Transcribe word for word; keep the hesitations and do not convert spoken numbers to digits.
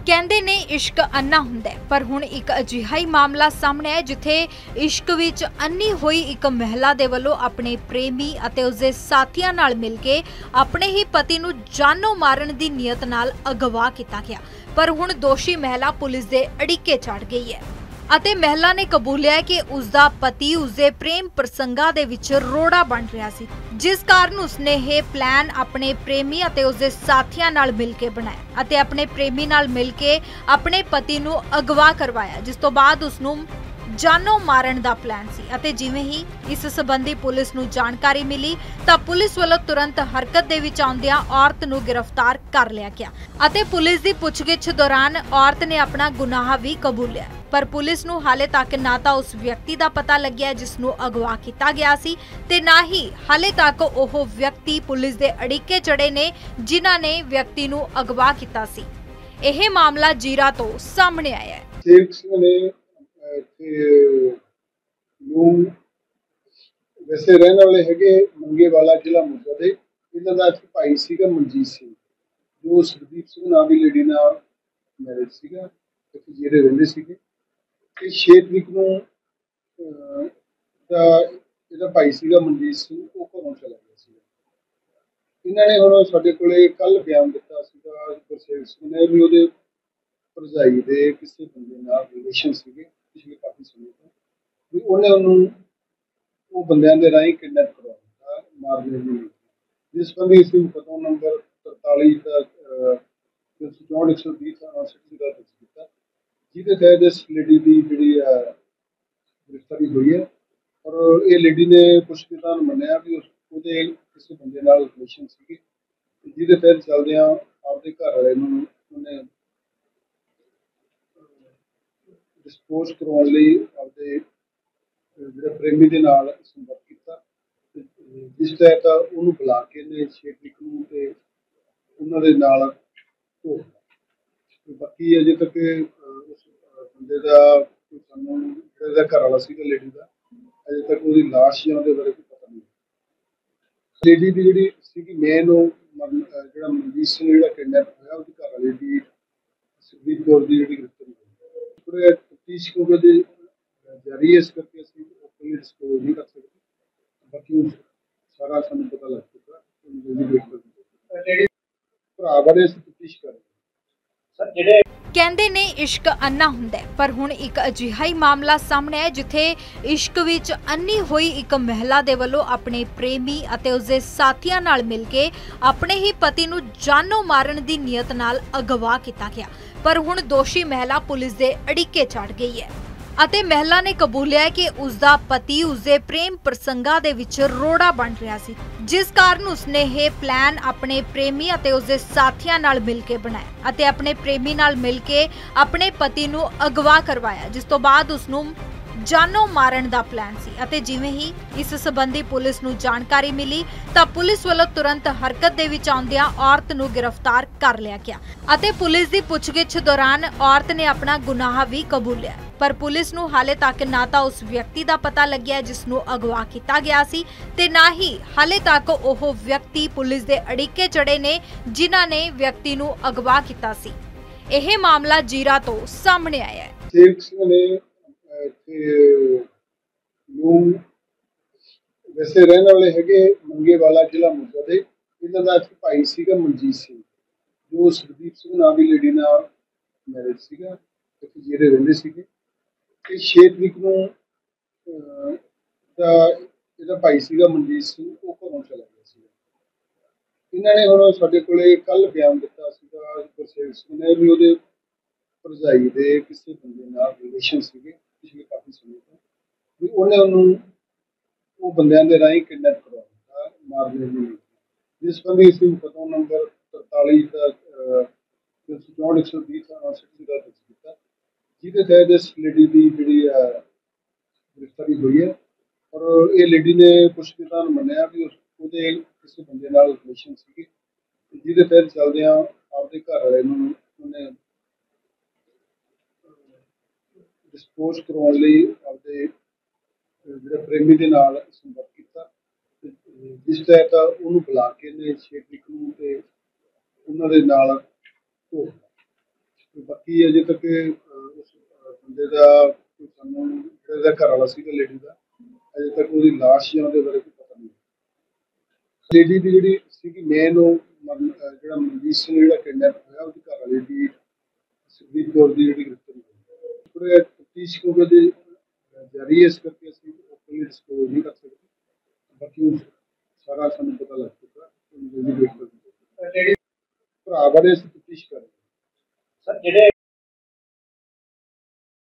ਕਹਿੰਦੇ ਨੇ ਇਸ਼ਕ ਅੰਨਾ ਹੁੰਦਾ ਹੈ, ਪਰ ਹੁਣ ਇੱਕ ਅਜਿਹਾ ਹੀ ਮਾਮਲਾ ਸਾਹਮਣੇ ਆਇਆ ਜਿੱਥੇ ਇਸ਼ਕ ਵਿੱਚ ਅੰਨੀ ਹੋਈ ਇੱਕ ਮਹਿਲਾ ਦੇ ਵੱਲੋਂ ਆਪਣੇ ਪ੍ਰੇਮੀ ਅਤੇ ਉਸਦੇ ਸਾਥੀਆਂ ਨਾਲ ਮਿਲ ਕੇ ਆਪਣੇ ਹੀ ਪਤੀ ਨੂੰ ਜਾਨੋਂ ਮਾਰਨ ਦੀ ਨੀਅਤ ਨਾਲ ਅਗਵਾ ਕੀਤਾ ਗਿਆ। ਪਰ ਹੁਣ ਦੋਸ਼ੀ ਮਹਿਲਾ ਪੁਲਿਸ ਦੇ ਅੜਿੱਕੇ ਚੜ੍ਹ ਗਈ ਹੈ ਅਤੇ ਮਹਿਲਾ ਨੇ ਕਬੂਲਿਆ ਕਿ ਉਸਦਾ ਪਤੀ ਉਸਦੇ ਪ੍ਰੇਮ ਪ੍ਰਸੰਗਾਂ ਦੇ ਵਿੱਚ ਰੋੜਾ ਬਣ ਰਿਹਾ ਸੀ, ਜਿਸ ਕਾਰਨ ਉਸਨੇ ਇਹ ਪਲਾਨ ਆਪਣੇ ਪ੍ਰੇਮੀ ਅਤੇ ਉਸਦੇ ਸਾਥੀਆਂ ਨਾਲ ਮਿਲ ਕੇ ਬਣਾਇਆ ਅਤੇ ਆਪਣੇ ਪ੍ਰੇਮੀ ਨਾਲ ਮਿਲ ਕੇ ਆਪਣੇ ਪਤੀ ਨੂੰ ਅਗਵਾ ਕਰਵਾਇਆ, ਜਿਸ ਤੋਂ ਬਾਅਦ ਉਸ ਨੂੰ ਜਾਨੋਂ ਮਾਰਨ ਦਾ ਪਲਾਨ ਸੀ। ਅਤੇ ਜਿਵੇਂ ਹੀ ਇਸ ਸੰਬੰਧੀ ਪੁਲਿਸ ਨੂੰ ਜਾਣਕਾਰੀ ਮਿਲੀ ਤਾਂ ਪੁਲਿਸ ਵੱਲੋਂ ਤੁਰੰਤ ਹਰਕਤ ਦੇ ਵਿੱਚ ਆਉਂਦਿਆਂ ਔਰਤ ਨੂੰ ਗ੍ਰਿਫਤਾਰ ਕਰ ਲਿਆ ਗਿਆ ਅਤੇ ਪੁਲਿਸ ਦੀ ਪੁੱਛਗਿੱਛ ਦੌਰਾਨ ਔਰਤ ਨੇ ਆਪਣਾ ਗੁਨਾਹ ਵੀ ਕਬੂਲਿਆ। ਪਰ ਪੁਲਿਸ ਨੂੰ ਹਾਲੇ ਤੱਕ ਨਾ ਤਾਂ ਉਸ ਵਿਅਕਤੀ ਦਾ ਪਤਾ ਲੱਗਿਆ ਜਿਸ ਨੂੰ ਅਗਵਾ ਕੀਤਾ ਗਿਆ ਸੀ ਤੇ ਨਾ ਹੀ ਹਾਲੇ ਤੱਕ ਉਹ ਵਿਅਕਤੀ ਪੁਲਿਸ ਦੇ ਅੜਿੱਕੇ ਚੜੇ ਨੇ ਜਿਨ੍ਹਾਂ ਨੇ ਵਿਅਕਤੀ ਨੂੰ ਅਗਵਾ ਕੀਤਾ ਸੀ। ਇਹ ਮਾਮਲਾ ਜੀਰਾ ਤੋਂ ਸਾਹਮਣੇ ਆਇਆ ਹੈ। ਸੇਵਕ ਸਿੰਘ ਨੇ ਨੂੰ ਵੈਸੇ ਰਹਿਣ ਵਾਲੇ ਹੈਗੇ ਮੰਗੇਵਾਲਾ ਜ਼ਿਲ੍ਹਾ ਮੋਗਾ ਦੇ। ਇਹਨਾਂ ਦਾ ਇੱਕ ਭਾਈ ਸੀਗਾ ਮਨਜੀਤ ਸਿੰਘ, ਜੋ ਸੁਖਦੀਪ ਸਿੰਘ ਨਾਂ ਦੀ ਲੇਡੀ ਨਾਲ ਮੈਰਿਜ ਸੀਗਾ, ਇੱਕ ਜਿਹੜੇ ਰਹਿੰਦੇ ਸੀਗੇ। ਤੇ ਛੇ ਤਰੀਕ ਨੂੰ ਦਾ ਇਹਦਾ ਭਾਈ ਸੀਗਾ ਮਨਜੀਤ ਸਿੰਘ, ਉਹ ਘਰੋਂ ਚਲਾ ਗਿਆ ਸੀਗਾ। ਇਹਨਾਂ ਨੇ ਹੁਣ ਸਾਡੇ ਕੋਲੇ ਕੱਲ ਬਿਆਨ ਦਿੱਤਾ ਸੀਗਾ ਗੁਰਸੇਵਕ ਸਿੰਘ ਨੇ ਵੀ ਉਹਦੇ ਭਰਜਾਈ ਦੇ ਕਿਸੇ ਬੰਦੇ ਨਾਲ ਰਿਲੇਸ਼ਨ ਸੀਗੇ ਪਿਛਲੇ ਕਾਫੀ ਸਮੇਂ ਤੋਂ, ਵੀ ਉਹਨੇ ਉਹਨੂੰ ਉਹ ਬੰਦਿਆਂ ਦੇ ਰਾਹੀਂ ਕਿਡਨੈਪ ਕਰਵਾ ਦਿੱਤਾ ਮਾਰਨੇ ਦੀ। ਜਿਸ ਸੰਬੰਧੀ ਅਸੀਂ ਮੁਕੱਦਮਾ ਨੰਬਰ ਤਰਤਾਲੀ ਦਾ ਤਿੰਨ ਸੌ ਚੌਂਹਠ ਇੱਕ ਸੌ ਵੀਹ ਦਾ ਦਰਜ ਕੀਤਾ, ਜਿਹਦੇ ਤਹਿਤ ਇਸ ਲੇਡੀ ਦੀ ਜਿਹੜੀ ਆ ਗ੍ਰਿਫਤਾਰੀ ਹੋਈ ਹੈ। ਔਰ ਇਹ ਲੇਡੀ ਨੇ ਪੁੱਛਗਿੱਛ ਮੰਨਿਆ ਵੀ ਉਹਦੇ ਕਿਸੇ ਬੰਦੇ ਨਾਲ ਰਿਲੇਸ਼ਨ ਸੀਗੇ, ਜਿਹਦੇ ਤਹਿਤ ਚੱਲਦਿਆਂ ਆਪਦੇ ਘਰ ਵਾਲੇ ਨੂੰ ਉਹਨੇ ਡਿਸਪੋਜ਼ ਕਰਵਾਉਣ ਲਈ ਆਪਦੇ ਜਿਹੜੇ ਪ੍ਰੇਮੀ ਦੇ ਨਾਲ ਸੰਪਰਕ ਕੀਤਾ, ਜਿਸ ਤਹਿਤ ਉਹਨੂੰ ਬੁਲਾ ਕੇ ਇਹਨੇ ਛੇ ਤਰੀਕ ਨੂੰ ਤੇ ਉਹਨਾਂ ਦੇ ਨਾਲ ਧੋ ਦਿੱਤਾ। ਬਾਕੀ ਅਜੇ ਤੱਕ ਉਸ ਬੰਦੇ ਦਾ ਸਾਨੂੰ ਜਿਹੜਾ ਘਰ ਵਾਲਾ ਸੀਗਾ ਲੇਡੀ ਦਾ, ਅਜੇ ਤੱਕ ਉਹਦੀ ਲਾਸ਼ ਜਾਂ ਉਹਦੇ ਬਾਰੇ ਕੋਈ ਪਤਾ ਨਹੀਂ। ਲੇਡੀ ਦੀ ਜਿਹੜੀ ਸੀਗੀ ਮੇਨ ਉਹ ਜਿਹੜਾ ਮਨਜੀਤ ਸਿੰਘ ਜਿਹੜਾ ਕਿਡਨੈਪ ਹੋਇਆ, ਉਹਦੀ ਘਰ ਵਾਲੇ ਦੀ ਸੁਖਦੀਪ ਕੌਰ ਦੀ ਜਿਹੜੀ ਗ੍ਰਿਫਤਾਰੀ ਹੋਈ ਹੈ। ਤਫਤੀਸ਼ ਦੇ ਜਾਰੀ ਹੈ, ਇਸ ਕਰਕੇ ਅਸੀਂ ਓਪਨਲੀ ਡਿਸਕਲੋਜ਼ ਨਹੀਂ ਕਰ ਸਕਦੇ। ਬਾਕੀ ਸਾਰਾ ਸਾਨੂੰ ਪਤਾ ਲੱਗ ਚੁੱਕਾ, ਭਰਾ ਬਾਰੇ ਅਸੀਂ ਤਫਤੀਸ਼ ਕਰ ਰਹੇ ਹਾਂ। ਜਿਹੜੇ ਕਹਿੰਦੇ ਨੇ ਇਸ਼ਕ ਅੰਨਾ ਹੁੰਦਾ ਹੈ, ਪਰ ਹੁਣ ਇੱਕ ਅਜਿਹਾ ਹੀ ਮਾਮਲਾ ਸਾਹਮਣੇ ਆਇਆ ਜਿੱਥੇ ਇਸ਼ਕ ਵਿੱਚ ਅੰਨੀ ਹੋਈ ਇੱਕ ਮਹਿਲਾ ਦੇ ਵੱਲੋਂ ਆਪਣੇ ਪ੍ਰੇਮੀ ਅਤੇ ਉਸਦੇ ਸਾਥੀਆਂ ਨਾਲ ਮਿਲ ਕੇ ਆਪਣੇ ਹੀ ਪਤੀ ਨੂੰ ਜਾਨੋਂ ਮਾਰਨ ਦੀ ਨੀਅਤ ਨਾਲ ਅਗਵਾ ਕੀਤਾ ਗਿਆ। ਪਰ ਹੁਣ ਦੋਸ਼ੀ ਮਹਿਲਾ ਪੁਲਿਸ ਦੇ ਅੜਿੱਕੇ ਚੜ੍ਹ ਗਈ ਹੈ ਅਤੇ ਮਹਿਲਾ ਨੇ ਕਬੂਲਿਆ ਕਿ ਉਸਦਾ ਪਤੀ ਉਸਦੇ ਪ੍ਰੇਮ ਪ੍ਰਸੰਗਾਂ ਦੇ ਵਿੱਚ ਰੋੜਾ ਬਣ ਰਿਹਾ ਸੀ, ਜਿਸ ਕਾਰਨ ਉਸਨੇ ਇਹ ਪਲਾਨ ਆਪਣੇ ਪ੍ਰੇਮੀ ਅਤੇ ਉਸਦੇ ਸਾਥੀਆਂ ਨਾਲ ਮਿਲ ਕੇ ਬਣਾਇਆ ਅਤੇ ਆਪਣੇ ਪ੍ਰੇਮੀ ਨਾਲ ਮਿਲ ਕੇ ਆਪਣੇ ਪਤੀ ਨੂੰ ਅਗਵਾ ਕਰਵਾਇਆ, ਜਿਸ ਤੋਂ ਬਾਅਦ ਉਸ ਨੂੰ ਜਾਨੋਂ ਮਾਰਨ ਦਾ ਪਲਾਨ ਸੀ। ਅਤੇ ਜਿਵੇਂ ਹੀ ਇਸ ਸੰਬੰਧੀ ਪੁਲਿਸ ਨੂੰ ਜਾਣਕਾਰੀ ਮਿਲੀ ਤਾਂ ਪੁਲਿਸ ਵੱਲੋਂ ਤੁਰੰਤ ਹਰਕਤ ਦੇ ਵਿੱਚ ਆਉਂਦਿਆਂ ਔਰਤ ਨੂੰ ਗ੍ਰਿਫਤਾਰ ਕਰ ਲਿਆ ਗਿਆ ਅਤੇ ਪੁਲਿਸ ਦੀ ਪੁੱਛਗਿੱਛ ਦੌਰਾਨ ਔਰਤ ਨੇ ਆਪਣਾ ਗੁਨਾਹ ਵੀ ਕਬੂਲਿਆ। ਪਰ ਪੁਲਿਸ ਨੂੰ ਹਾਲੇ ਤੱਕ ਨਾ ਤਾਂ ਉਸ ਵਿਅਕਤੀ ਦਾ ਪਤਾ ਲੱਗਿਆ ਜਿਸ ਨੂੰ ਅਗਵਾ ਕੀਤਾ ਗਿਆ ਸੀ ਤੇ ਨਾ ਹੀ ਹਾਲੇ ਤੱਕ ਉਹ ਵਿਅਕਤੀ ਪੁਲਿਸ ਦੇ ਅੜਿੱਕੇ ਚੜੇ ਨੇ ਜਿਨ੍ਹਾਂ ਨੇ ਵਿਅਕਤੀ ਨੂੰ ਅਗਵਾ ਕੀਤਾ ਸੀ। ਇਹ ਮਾਮਲਾ ਜੀਰਾ ਤੋਂ ਸਾਹਮਣੇ ਆਇਆ ਹੈ। ਸੇਵਕ ਸਿੰਘ ਨੇ ਨੂੰ ਵੈਸੇ ਰਹਿਣ ਵਾਲੇ ਹੈਗੇ ਮੰਗੇਵਾਲਾ ਜ਼ਿਲ੍ਹਾ ਮੋਗਾ ਦੇ। ਇਹਨਾਂ ਦਾ ਇੱਕ ਭਾਈ ਸੀਗਾ ਮਨਜੀਤ ਸਿੰਘ, ਜੋ ਸੁਖਦੀਪ ਸਿੰਘ ਨਾਂ ਦੀ ਲੇਡੀ ਨਾਲ ਮੈਰਿਜ ਸੀਗਾ, ਇੱਕ ਜਿਹੜੇ ਰਹਿੰਦੇ ਸੀਗੇ। ਤੇ ਛੇ ਤਰੀਕ ਨੂੰ ਦਾ ਇਹਦਾ ਭਾਈ ਸੀਗਾ ਮਨਜੀਤ ਸਿੰਘ, ਉਹ ਘਰੋਂ ਚਲਾ ਗਿਆ ਸੀਗਾ। ਇਹਨਾਂ ਨੇ ਹੁਣ ਸਾਡੇ ਕੋਲੇ ਕੱਲ ਬਿਆਨ ਦਿੱਤਾ ਸੀਗਾ ਗੁਰਸੇਵਕ ਸਿੰਘ ਨੇ ਵੀ ਉਹਦੇ ਭਰਜਾਈ ਦੇ ਕਿਸੇ ਬੰਦੇ ਨਾਲ ਰਿਲੇਸ਼ਨ ਸੀਗੇ ਪਿਛਲੇ ਕਾਫੀ ਸਮੇਂ ਤੋਂ, ਵੀ ਉਹਨੇ ਉਹਨੂੰ ਉਹ ਬੰਦਿਆਂ ਦੇ ਰਾਹੀਂ ਕਿਡਨੈਪ ਕਰਵਾ ਦਿੱਤਾ ਮਾਰਨੇ ਦੀ। ਜਿਸ ਸੰਬੰਧੀ ਅਸੀਂ ਮੁਕੱਦਮਾ ਨੰਬਰ ਤਰਤਾਲੀ ਦਾ ਤਿੰਨ ਸੌ ਚੌਂਹਠ ਇੱਕ ਸੌ ਵੀਹ ਦਾ ਦਰਜ ਕੀਤਾ, ਜਿਹਦੇ ਤਹਿਤ ਇਸ ਲੇਡੀ ਦੀ ਜਿਹੜੀ ਆ ਗ੍ਰਿਫਤਾਰੀ ਹੋਈ ਹੈ। ਔਰ ਇਹ ਲੇਡੀ ਨੇ ਪੁੱਛਗਿੱਛ ਮੰਨਿਆ ਵੀ ਉਹਦੇ ਕਿਸੇ ਬੰਦੇ ਨਾਲ ਰਿਲੇਸ਼ਨ ਸੀਗੇ, ਜਿਹਦੇ ਤਹਿਤ ਚੱਲਦਿਆਂ ਆਪਦੇ ਘਰ ਵਾਲੇ ਨੂੰ ਉਹਨੇ ਡਿਸਪੋਜ਼ ਕਰਵਾਉਣ ਲਈ ਆਪਦੇ ਜਿਹੜੇ ਪ੍ਰੇਮੀ ਦੇ ਨਾਲ ਸੰਪਰਕ ਕੀਤਾ, ਜਿਸ ਤਹਿਤ ਉਹਨੂੰ ਬੁਲਾ ਕੇ ਇਹਨੇ ਛੇ ਤਰੀਕ ਨੂੰ ਤੇ ਉਹਨਾਂ ਦੇ ਨਾਲ ਧੋ ਦਿੱਤਾ। ਤੇ ਬਾਕੀ ਅਜੇ ਤੱਕ ਅਹ, ਉਸ ਅਹ, ਬੰਦੇ ਦਾ ਕੋਈ ਸਾਨੂੰ ਜਿਹੜਾ ਇਹਦਾ ਘਰ ਵਾਲਾ ਸੀਗਾ ਲੇਡੀ ਦਾ, ਅਜੇ ਤੱਕ ਉਹਦੀ ਲਾਸ਼ ਜਾਂ ਉਹਦੇ ਬਾਰੇ ਕੋਈ ਪਤਾ ਨਹੀਂ। ਲੇਡੀ ਦੀ ਜਿਹੜੀ ਸੀਗੀ ਮੇਨ ਉਹ ਮਰਨ- ਅਹ, ਜਿਹੜਾ ਮਨਜੀਤ ਸਿੰਘ ਜਿਹੜਾ ਕਿਡਨੈਪ ਹੋਇਆ ਉਹਦੀ ਘਰ ਵਾਲੇ ਦੀ ਸੁਖਦੀਪ ਕੌਰ ਦੀ ਜਿਹੜੀ ਗ੍ਰਿਫਤਾਰੀ ਹੋਈ। ਥੋੜ੍ਹਾ ਤਫਤੀਸ਼ ਕਿਉਂਕਿ ਦੇ ਜਾਰੀ ਹੈ, ਇਸ ਕਰਕੇ ਅਸੀਂ ਓਪਨਲੀ ਡਿਸਕਲੋਜ਼ ਨਹੀਂ ਕਰ ਸਕਦੇ। ਬਾਕੀ ਹੁਣ ਸਾਰਾ ਸਾਨੂੰ ਪਤਾ ਲੱਗ ਚੁੱਕਾ ਕਿ ਜਲਦੀ ਗ੍ਰਿਫਤਾਰ ਭਰਾ ਬਾਰੇ ਅਸੀਂ ਤਫਤੀਸ਼ ਕਰ ਰਹੇ ਹਾਂ। ਸਰ ਜਿਹੜੇ